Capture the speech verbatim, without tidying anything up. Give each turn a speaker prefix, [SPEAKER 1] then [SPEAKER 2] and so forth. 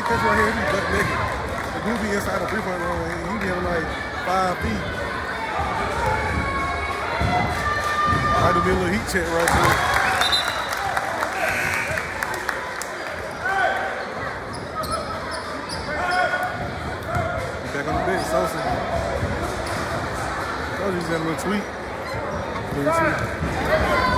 [SPEAKER 1] catch right here, he butt naked. The dude be inside the three-point line, and he be on like five feet. Might do be a little heat check right there. Back on the bench, Sosa. Oh, he's got a little tweak. Little tweak.